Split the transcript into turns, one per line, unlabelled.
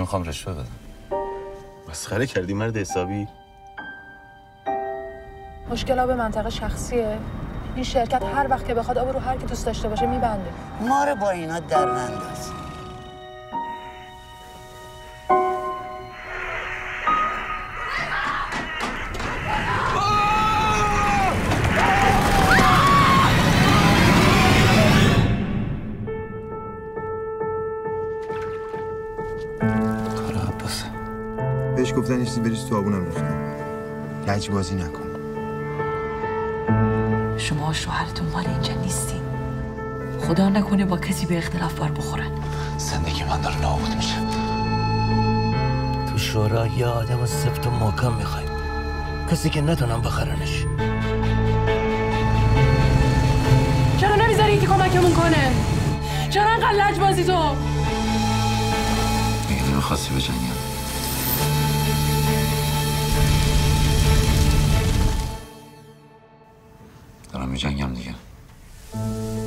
میخوام رشوه بدم.
مسخره کردی مرد حسابی.
مشکل آب منطقه شخصیه. این شرکت هر وقت که بخواد آب رو هر کی دوست داشته باشه میبنده.
ما رو با اینا در ننداز.
بهش گفتن چیزی بریز تو آبونم ریختم. لج بازی نکن.
شما شوهرتون مال اینجا نیستین. خدا نکنه با کسی به اختلاف بار بخورن.
زندگی من داره نابود میشه. تو شورا یه آدم سفت و محکم میخوایم، کسی که نتونم بخرنش.
چرا نمیذاری یکی کمکمون کنه؟ چرا انقدر لج بازی تو؟
میگه نمیخواستی به جنگم. دارم میجنگم دیگه.